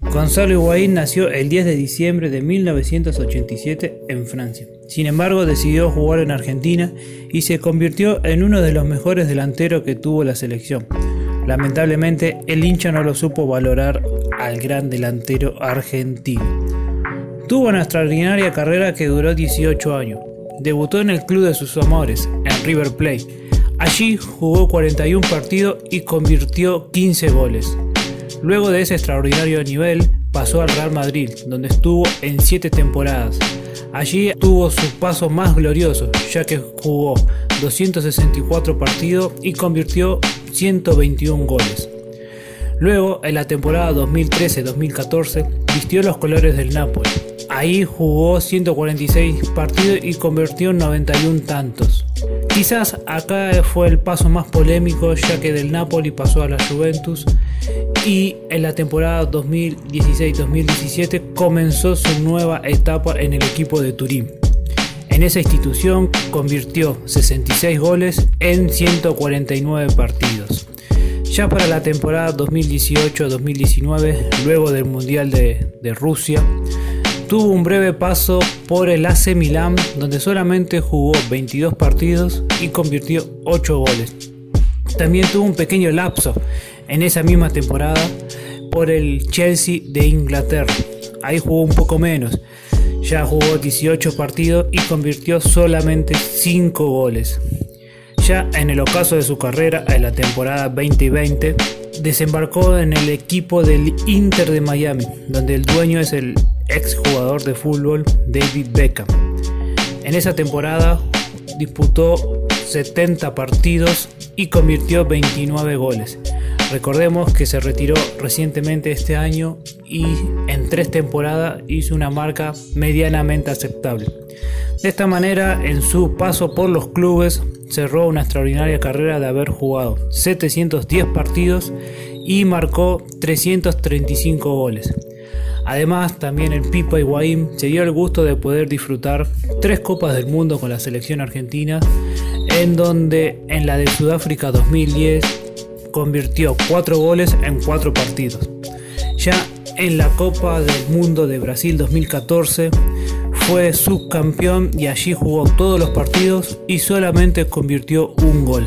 Gonzalo Higuaín nació el 10 de diciembre de 1987 en Francia. Sin embargo, decidió jugar en Argentina y se convirtió en uno de los mejores delanteros que tuvo la selección. Lamentablemente, el hincha no lo supo valorar al gran delantero argentino. Tuvo una extraordinaria carrera que duró 18 años. Debutó en el club de sus amores, en River Plate. Allí jugó 41 partidos y convirtió 15 goles. Luego de ese extraordinario nivel, pasó al Real Madrid, donde estuvo en 7 temporadas. Allí tuvo su paso más glorioso, ya que jugó 264 partidos y convirtió 121 goles. Luego, en la temporada 2013-2014, vistió los colores del Napoli. Ahí jugó 146 partidos y convirtió 91 tantos. Quizás acá fue el paso más polémico, ya que del Napoli pasó a la Juventus y en la temporada 2016-2017 comenzó su nueva etapa en el equipo de Turín. En esa institución convirtió 66 goles en 149 partidos. Ya para la temporada 2018-2019, luego del Mundial de Rusia, tuvo un breve paso por el AC Milán, donde solamente jugó 22 partidos y convirtió 8 goles. También tuvo un pequeño lapso en esa misma temporada por el Chelsea de Inglaterra. Ahí jugó un poco menos. Ya jugó 18 partidos y convirtió solamente 5 goles. Ya en el ocaso de su carrera, en la temporada 2020, desembarcó en el equipo del Inter de Miami, donde el dueño es el ex jugador de fútbol David Beckham. En esa temporada disputó 70 partidos y convirtió 29 goles. Recordemos que se retiró recientemente este año y en 3 temporadas hizo una marca medianamente aceptable. De esta manera, en su paso por los clubes, cerró una extraordinaria carrera de haber jugado 710 partidos y marcó 335 goles. Además, también el Pipa Higuaín se dio el gusto de poder disfrutar 3 Copas del Mundo con la selección argentina, en donde en la de Sudáfrica 2010 convirtió 4 goles en 4 partidos. Ya en la Copa del Mundo de Brasil 2014 fue subcampeón y allí jugó todos los partidos y solamente convirtió un gol.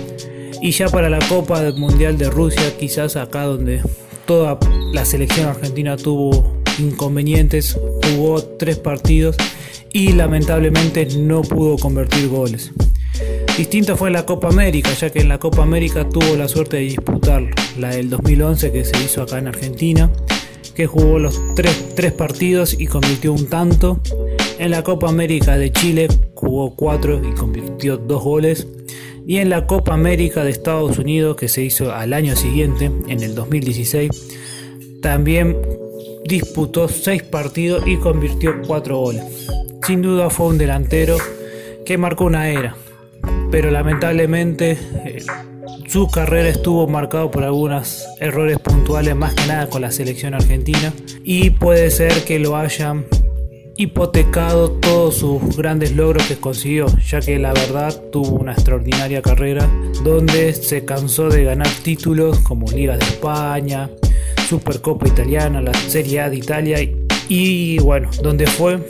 Y ya para la Copa del Mundial de Rusia, quizás acá donde toda la selección argentina tuvo inconvenientes, jugó 3 partidos y lamentablemente no pudo convertir goles. Distinto fue la Copa América, ya que en la Copa América tuvo la suerte de disputar la del 2011 que se hizo acá en Argentina, que jugó los 3 partidos y convirtió un tanto. En la Copa América de Chile jugó 4 y convirtió 2 goles. Y en la Copa América de Estados Unidos, que se hizo al año siguiente, en el 2016, también disputó 6 partidos y convirtió 4 goles. Sin duda fue un delantero que marcó una era, pero lamentablemente su carrera estuvo marcado por algunos errores puntuales, más que nada con la selección argentina, y puede ser que lo hayan hipotecado todos sus grandes logros que consiguió, ya que la verdad tuvo una extraordinaria carrera donde se cansó de ganar títulos como Liga de España, Supercopa Italiana, la Serie A de Italia y bueno, donde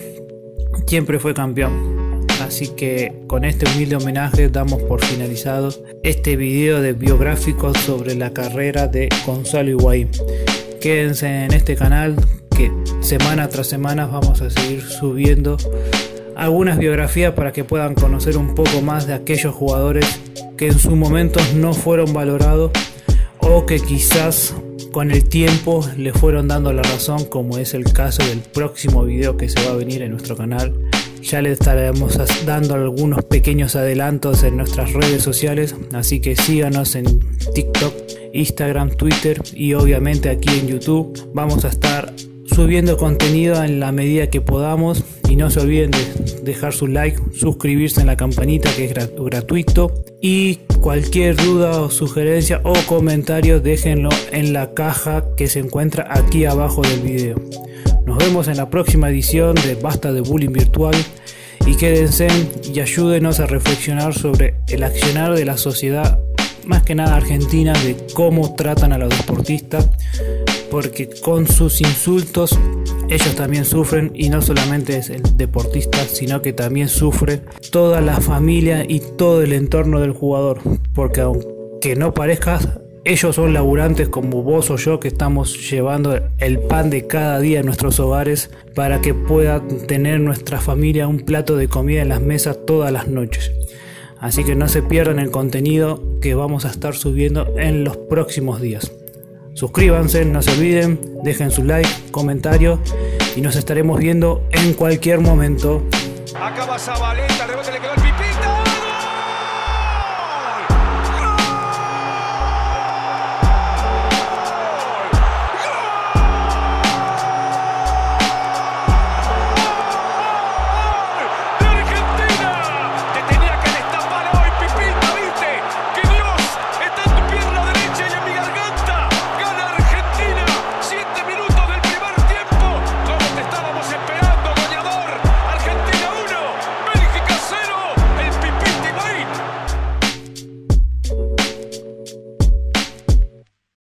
siempre fue campeón. Así que con este humilde homenaje damos por finalizado este video de biográfico sobre la carrera de Gonzalo Higuaín. Quédense en este canal que semana tras semana vamos a seguir subiendo algunas biografías para que puedan conocer un poco más de aquellos jugadores que en su momento no fueron valorados o que quizás con el tiempo le fueron dando la razón, como es el caso del próximo video que se va a venir en nuestro canal. Ya le estaremos dando algunos pequeños adelantos en nuestras redes sociales, así que síganos en TikTok, Instagram, Twitter y obviamente aquí en YouTube. Vamos a estar subiendo contenido en la medida que podamos y no se olviden de dejar su like, suscribirse en la campanita que es gratuito y cualquier duda o sugerencia o comentario déjenlo en la caja que se encuentra aquí abajo del video. Nos vemos en la próxima edición de Basta de Bullying Virtual y quédense y ayúdenos a reflexionar sobre el accionar de la sociedad, más que nada argentina, de cómo tratan a los deportistas, porque con sus insultos ellos también sufren, y no solamente es el deportista, sino que también sufre toda la familia y todo el entorno del jugador, porque aunque no parezcas, ellos son laburantes como vos o yo, que estamos llevando el pan de cada día en nuestros hogares para que pueda tener nuestra familia un plato de comida en las mesas todas las noches. Así que no se pierdan el contenido que vamos a estar subiendo en los próximos días. Suscríbanse, no se olviden, dejen su like, comentario y nos estaremos viendo en cualquier momento. Acaba Zabaleta.